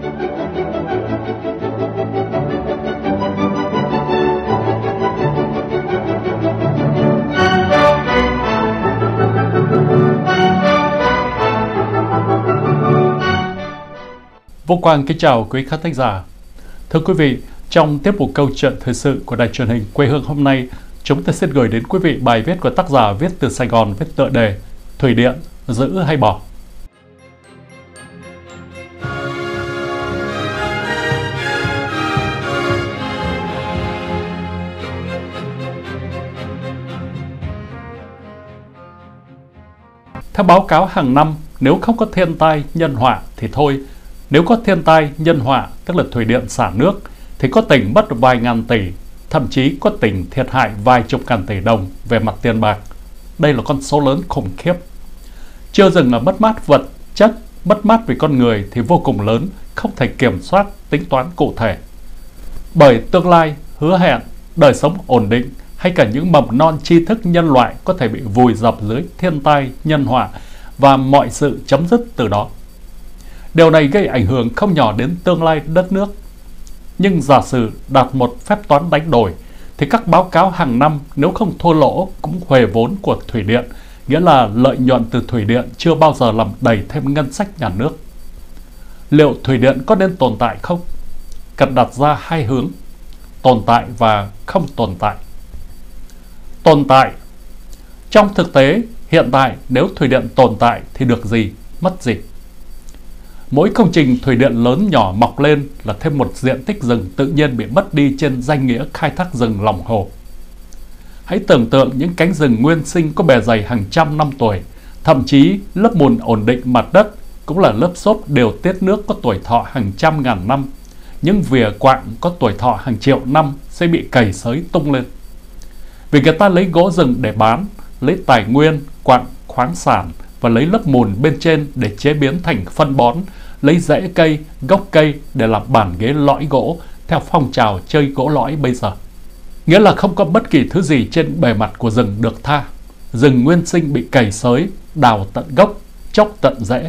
Vô Quang kính chào quý khán thính giả. Thưa quý vị, trong tiết mục câu chuyện thời sự của đài truyền hình Quê Hương hôm nay, chúng tôi xin gửi đến quý vị bài viết của tác giả viết từ Sài Gòn với tựa đề Thủy điện giữ hay bỏ. Theo báo cáo hàng năm, nếu không có thiên tai nhân họa thì thôi. Nếu có thiên tai nhân họa, tức là thủy điện xả nước, thì có tỉnh mất vài ngàn tỷ, thậm chí có tỉnh thiệt hại vài chục ngàn tỷ đồng về mặt tiền bạc. Đây là con số lớn khủng khiếp. Chưa dừng là mất mát vật chất, mất mát về con người thì vô cùng lớn, không thể kiểm soát, tính toán cụ thể. Bởi tương lai, hứa hẹn, đời sống ổn định hay cả những mầm non tri thức nhân loại có thể bị vùi dập dưới thiên tai nhân họa và mọi sự chấm dứt từ đó. Điều này gây ảnh hưởng không nhỏ đến tương lai đất nước. Nhưng giả sử đặt một phép toán đánh đổi thì các báo cáo hàng năm nếu không thua lỗ cũng huề vốn của thủy điện, nghĩa là lợi nhuận từ thủy điện chưa bao giờ làm đầy thêm ngân sách nhà nước. Liệu thủy điện có nên tồn tại không? Cần đặt ra hai hướng: tồn tại và không tồn tại. Tồn tại. Trong thực tế, hiện tại nếu thủy điện tồn tại thì được gì, mất gì? Mỗi công trình thủy điện lớn nhỏ mọc lên là thêm một diện tích rừng tự nhiên bị mất đi trên danh nghĩa khai thác rừng lòng hồ. Hãy tưởng tượng những cánh rừng nguyên sinh có bề dày hàng trăm năm tuổi, thậm chí lớp mùn ổn định mặt đất cũng là lớp xốp điều tiết nước có tuổi thọ hàng trăm ngàn năm. Những vỉa quạng có tuổi thọ hàng triệu năm sẽ bị cày xới tung lên. Vì người ta lấy gỗ rừng để bán, lấy tài nguyên, quặng, khoáng sản và lấy lớp mùn bên trên để chế biến thành phân bón, lấy rễ cây, gốc cây để làm bàn ghế lõi gỗ theo phong trào chơi gỗ lõi bây giờ. Nghĩa là không có bất kỳ thứ gì trên bề mặt của rừng được tha. Rừng nguyên sinh bị cày xới, đào tận gốc, chóc tận rễ.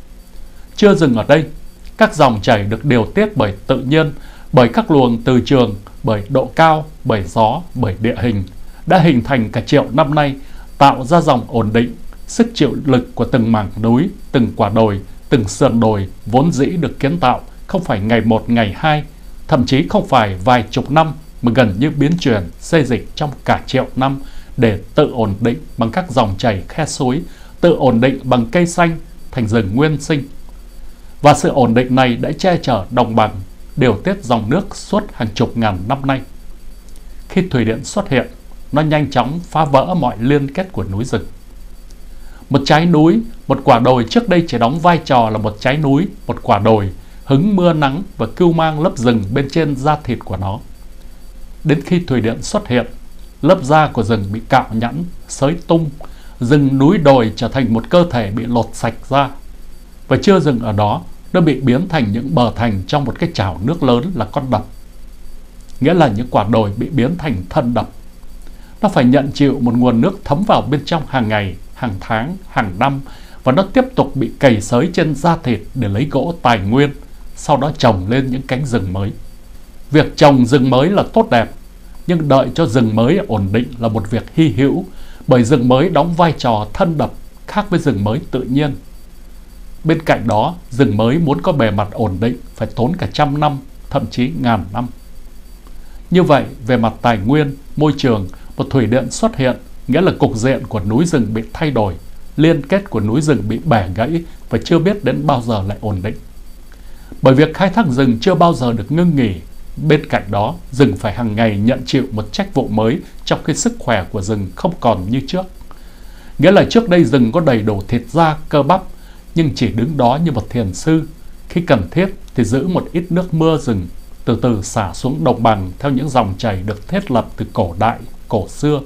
Chưa dừng ở đây, các dòng chảy được điều tiết bởi tự nhiên, bởi các luồng từ trường, bởi độ cao, bởi gió, bởi địa hình, đã hình thành cả triệu năm nay, tạo ra dòng ổn định. Sức chịu lực của từng mảng núi, từng quả đồi, từng sườn đồi vốn dĩ được kiến tạo không phải ngày một ngày hai, thậm chí không phải vài chục năm, mà gần như biến chuyển xê dịch trong cả triệu năm để tự ổn định bằng các dòng chảy khe suối, tự ổn định bằng cây xanh thành rừng nguyên sinh. Và sự ổn định này đã che chở đồng bằng, điều tiết dòng nước suốt hàng chục ngàn năm nay. Khi thủy điện xuất hiện, nó nhanh chóng phá vỡ mọi liên kết của núi rừng. Một trái núi, một quả đồi trước đây chỉ đóng vai trò là một trái núi, một quả đồi, hứng mưa nắng và cưu mang lớp rừng bên trên da thịt của nó. Đến khi thủy điện xuất hiện, lớp da của rừng bị cạo nhẵn, xới tung, rừng núi đồi trở thành một cơ thể bị lột sạch ra. Và chưa dừng ở đó, nó bị biến thành những bờ thành trong một cái chảo nước lớn là con đập. Nghĩa là những quả đồi bị biến thành thân đập. Nó phải nhận chịu một nguồn nước thấm vào bên trong hàng ngày, hàng tháng, hàng năm, và nó tiếp tục bị cày xới trên da thịt để lấy gỗ tài nguyên, sau đó trồng lên những cánh rừng mới. Việc trồng rừng mới là tốt đẹp, nhưng đợi cho rừng mới ổn định là một việc hy hữu, bởi rừng mới đóng vai trò thân đập khác với rừng mới tự nhiên. Bên cạnh đó, rừng mới muốn có bề mặt ổn định phải tốn cả trăm năm, thậm chí ngàn năm. Như vậy, về mặt tài nguyên, môi trường, một thủy điện xuất hiện, nghĩa là cục diện của núi rừng bị thay đổi, liên kết của núi rừng bị bẻ gãy và chưa biết đến bao giờ lại ổn định. Bởi việc khai thác rừng chưa bao giờ được ngưng nghỉ, bên cạnh đó, rừng phải hàng ngày nhận chịu một trách vụ mới trong khi sức khỏe của rừng không còn như trước. Nghĩa là trước đây rừng có đầy đủ thịt da, cơ bắp, nhưng chỉ đứng đó như một thiền sư. Khi cần thiết thì giữ một ít nước mưa rừng, từ từ xả xuống đồng bằng theo những dòng chảy được thiết lập từ cổ đại, cổ xưa.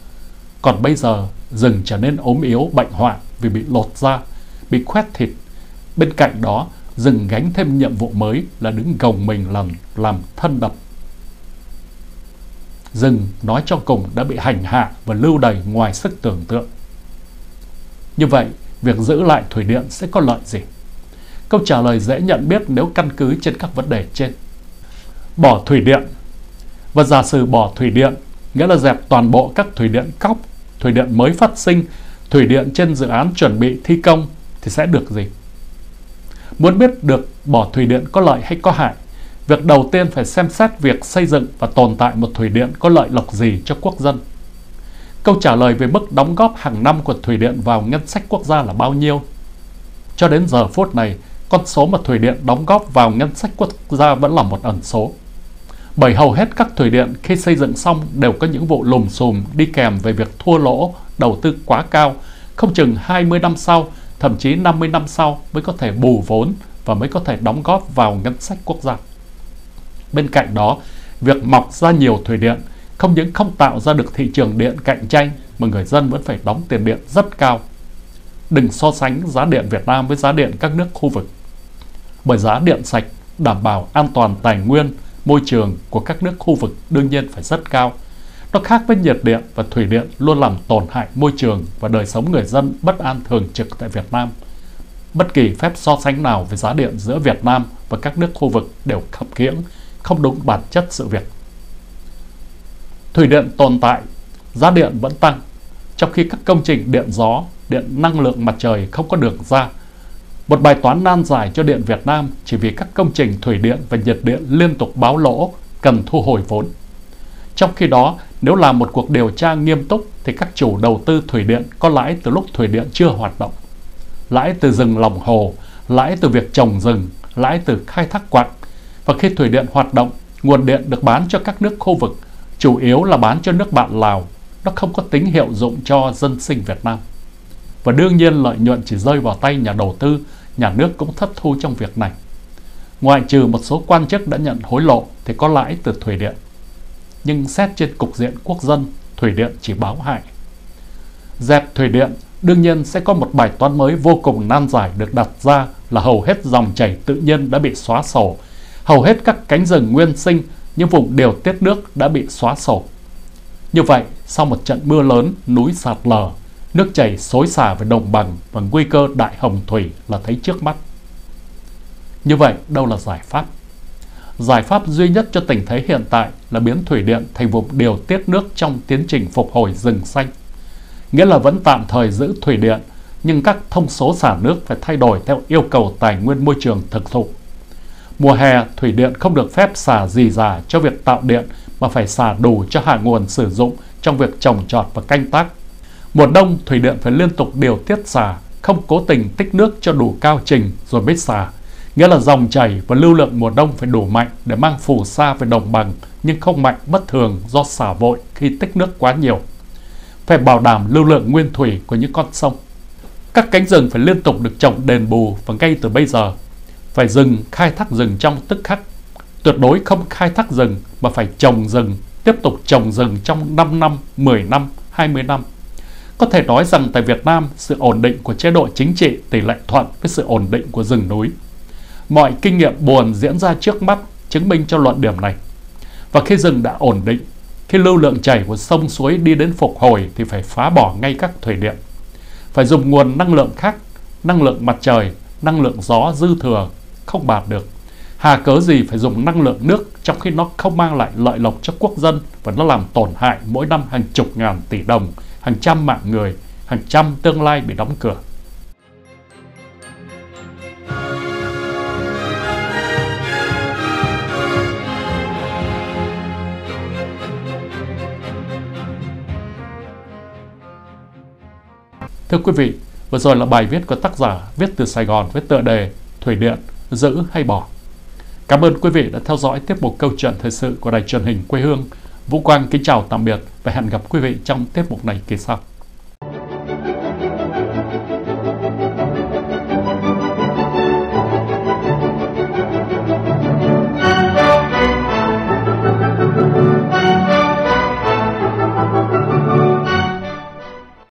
Còn bây giờ, rừng trở nên ốm yếu, bệnh hoạn vì bị lột da, bị khoét thịt. Bên cạnh đó, rừng gánh thêm nhiệm vụ mới là đứng gồng mình làm thân đập. Rừng nói cho cùng đã bị hành hạ và lưu đày ngoài sức tưởng tượng. Như vậy, việc giữ lại thủy điện sẽ có lợi gì? Câu trả lời dễ nhận biết nếu căn cứ trên các vấn đề trên. Bỏ thủy điện. Và giả sử bỏ thủy điện, nghĩa là dẹp toàn bộ các thủy điện cóc, thủy điện mới phát sinh, thủy điện trên dự án chuẩn bị thi công thì sẽ được gì? Muốn biết được bỏ thủy điện có lợi hay có hại, việc đầu tiên phải xem xét việc xây dựng và tồn tại một thủy điện có lợi lộc gì cho quốc dân. Câu trả lời về mức đóng góp hàng năm của thủy điện vào ngân sách quốc gia là bao nhiêu? Cho đến giờ phút này, con số mà thủy điện đóng góp vào ngân sách quốc gia vẫn là một ẩn số. Bởi hầu hết các thủy điện khi xây dựng xong đều có những vụ lùm xùm đi kèm về việc thua lỗ, đầu tư quá cao, không chừng 20 năm sau, thậm chí 50 năm sau mới có thể bù vốn và mới có thể đóng góp vào ngân sách quốc gia. Bên cạnh đó, việc mọc ra nhiều thủy điện không những không tạo ra được thị trường điện cạnh tranh mà người dân vẫn phải đóng tiền điện rất cao. Đừng so sánh giá điện Việt Nam với giá điện các nước khu vực. Bởi giá điện sạch, đảm bảo an toàn tài nguyên, môi trường của các nước khu vực đương nhiên phải rất cao. Nó khác với nhiệt điện và thủy điện luôn làm tổn hại môi trường và đời sống người dân bất an thường trực tại Việt Nam. Bất kỳ phép so sánh nào về giá điện giữa Việt Nam và các nước khu vực đều khập khiễng, không đúng bản chất sự việc. Thủy điện tồn tại, giá điện vẫn tăng, trong khi các công trình điện gió, điện năng lượng mặt trời không có đường ra. Một bài toán nan giải cho điện Việt Nam chỉ vì các công trình thủy điện và nhiệt điện liên tục báo lỗ, cần thu hồi vốn. Trong khi đó, nếu làm một cuộc điều tra nghiêm túc thì các chủ đầu tư thủy điện có lãi từ lúc thủy điện chưa hoạt động. Lãi từ rừng lòng hồ, lãi từ việc trồng rừng, lãi từ khai thác quặng. Và khi thủy điện hoạt động, nguồn điện được bán cho các nước khu vực, chủ yếu là bán cho nước bạn Lào. Nó không có tính hiệu dụng cho dân sinh Việt Nam. Và đương nhiên lợi nhuận chỉ rơi vào tay nhà đầu tư, nhà nước cũng thất thu trong việc này. Ngoại trừ một số quan chức đã nhận hối lộ thì có lãi từ thủy điện. Nhưng xét trên cục diện quốc dân, thủy điện chỉ báo hại. Dẹp thủy điện đương nhiên sẽ có một bài toán mới vô cùng nan giải được đặt ra là hầu hết dòng chảy tự nhiên đã bị xóa sổ, hầu hết các cánh rừng nguyên sinh, những vùng điều tiết nước đã bị xóa sổ. Như vậy, sau một trận mưa lớn, núi sạt lở, nước chảy xối xả về đồng bằng và nguy cơ đại hồng thủy là thấy trước mắt. Như vậy, đâu là giải pháp? Giải pháp duy nhất cho tình thế hiện tại là biến thủy điện thành vùng điều tiết nước trong tiến trình phục hồi rừng xanh. Nghĩa là vẫn tạm thời giữ thủy điện, nhưng các thông số xả nước phải thay đổi theo yêu cầu tài nguyên môi trường thực thụ. Mùa hè, thủy điện không được phép xả rỉ rả cho việc tạo điện mà phải xả đủ cho hạ nguồn sử dụng trong việc trồng trọt và canh tác. Mùa đông, thủy điện phải liên tục điều tiết xả, không cố tình tích nước cho đủ cao trình rồi mới xả. Nghĩa là dòng chảy và lưu lượng mùa đông phải đủ mạnh để mang phù sa về đồng bằng, nhưng không mạnh bất thường do xả vội khi tích nước quá nhiều. Phải bảo đảm lưu lượng nguyên thủy của những con sông. Các cánh rừng phải liên tục được trồng đền bù và ngay từ bây giờ. Phải dừng khai thác rừng trong tức khắc. Tuyệt đối không khai thác rừng mà phải trồng rừng, tiếp tục trồng rừng trong 5 năm, 10 năm, 20 năm. Có thể nói rằng tại Việt Nam, sự ổn định của chế độ chính trị tỷ lệ thuận với sự ổn định của rừng núi. Mọi kinh nghiệm buồn diễn ra trước mắt chứng minh cho luận điểm này. Và khi rừng đã ổn định, khi lưu lượng chảy của sông suối đi đến phục hồi thì phải phá bỏ ngay các thủy điện. Phải dùng nguồn năng lượng khác, năng lượng mặt trời, năng lượng gió dư thừa, không bạt được. Hà cớ gì phải dùng năng lượng nước trong khi nó không mang lại lợi lộc cho quốc dân và nó làm tổn hại mỗi năm hàng chục ngàn tỷ đồng, hàng trăm mạng người, hàng trăm tương lai bị đóng cửa. Thưa quý vị, vừa rồi là bài viết của tác giả viết từ Sài Gòn với tựa đề Thủy điện giữ hay bỏ. Cảm ơn quý vị đã theo dõi tiếp mục câu chuyện thời sự của đài truyền hình quê hương. Vũ Quang kính chào tạm biệt và hẹn gặp quý vị trong tiết mục này kỳ sau.